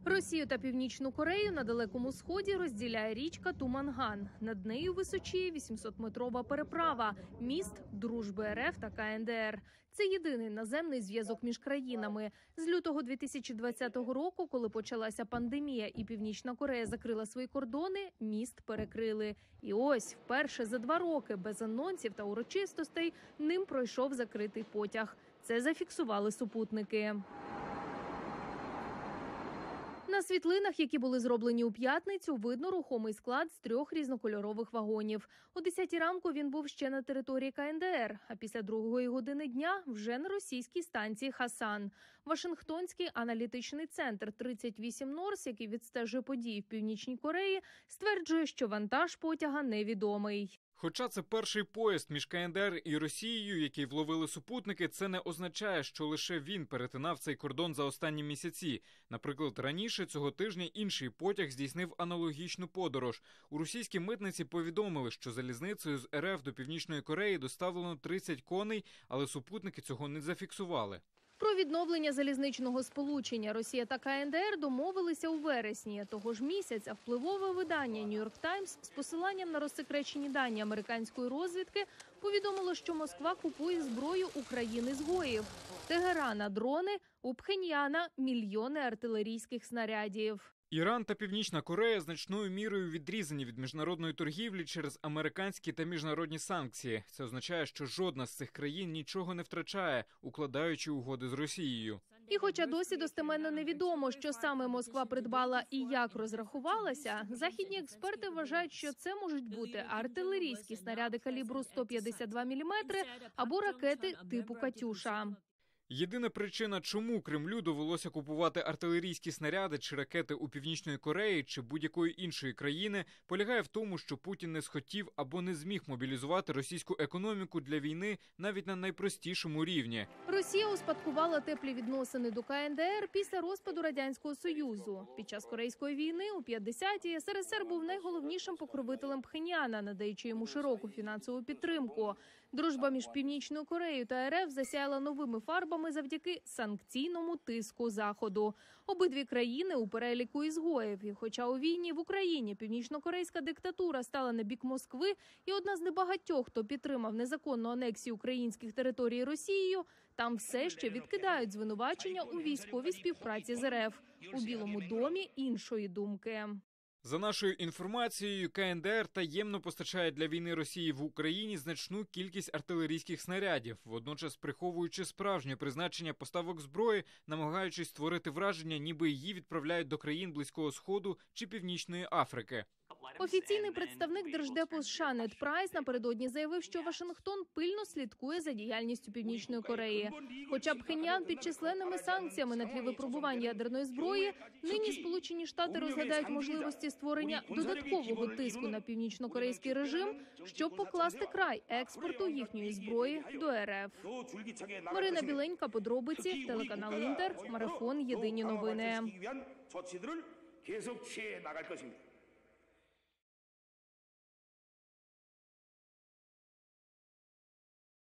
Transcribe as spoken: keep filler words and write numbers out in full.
Росію та Північну Корею на Далекому Сході розділяє річка Туманган. Над нею височіє вісімсотметрова переправа – міст дружби РФ та КНДР. Це єдиний наземний зв'язок між країнами. З лютого дві тисячі двадцятого року, коли почалася пандемія і Північна Корея закрила свої кордони, міст перекрили. І ось, вперше за два роки, без анонсів та урочистостей, ним пройшов закритий потяг. Це зафіксували супутники. На світлинах, які були зроблені у п'ятницю, видно рухомий склад з трьох різнокольорових вагонів. О десятій ранку він був ще на території КНДР, а після другої години дня вже на російській станції Хасан. Вашингтонський аналітичний центр тридцять вісім Норс, який відстежує події в Північній Кореї, стверджує, що вантаж потяга невідомий. Хоча це перший поїзд між КНДР і Росією, який вловили супутники, це не означає, що лише він перетинав цей кордон за останні місяці. Наприклад, раніше цього тижня інший потяг здійснив аналогічну подорож. У російській митниці повідомили, що залізницею з РФ до Північної Кореї доставлено тридцять коней, але супутники цього не зафіксували. Про відновлення залізничного сполучення Росія та КНДР домовилися у вересні. Того ж місяця впливове видання «Нью-Йорк Таймс» з посиланням на розсекречені дані американської розвідки повідомило, що Москва купує зброю у країн-ізгоїв. Тегерана – дрони, у Пхеньяна – мільйони артилерійських снарядів. Іран та Північна Корея значною мірою відрізані від міжнародної торгівлі через американські та міжнародні санкції. Це означає, що жодна з цих країн нічого не втрачає, укладаючи угоди з Росією. І хоча досі достеменно невідомо, що саме Москва придбала і як розрахувалася, західні експерти вважають, що це можуть бути артилерійські снаряди калібру сто п'ятдесят два міліметри або ракети типу «Катюша». Єдина причина, чому Кремлю довелося купувати артилерійські снаряди чи ракети у Північної Кореї чи будь-якої іншої країни, полягає в тому, що Путін не схотів або не зміг мобілізувати російську економіку для війни навіть на найпростішому рівні. Росія успадкувала теплі відносини до КНДР після розпаду Радянського Союзу. Під час Корейської війни у п'ятдесяті СРСР був найголовнішим покровителем Пхеньяна, надаючи йому широку фінансову підтримку. Дружба між Північною Кореєю та РФ засяяла новими фарбами завдяки санкційному тиску Заходу. Обидві країни у переліку ізгоїв. І хоча у війні в Україні північнокорейська диктатура стала на бік Москви і одна з небагатьох, хто підтримав незаконну анексію українських територій Росією, там все ще відкидають звинувачення у військовій співпраці з РФ. У Білому домі іншої думки. За нашою інформацією, КНДР таємно постачає для війни Росії в Україні значну кількість артилерійських снарядів, водночас приховуючи справжнє призначення поставок зброї, намагаючись створити враження, ніби її відправляють до країн Близького Сходу чи Північної Африки. Офіційний представник Держдепу США Нед Прайс напередодні заявив, що Вашингтон пильно слідкує за діяльністю Північної Кореї. Хоча Пхеньян під численними санкціями на тлі випробувань ядерної зброї, нині Сполучені Штати розглядають можливості створення додаткового тиску на північнокорейський режим, щоб покласти край експорту їхньої зброї до РФ. Марина Біленька, подробиці, телеканал Інтер, марафон «Єдині новини».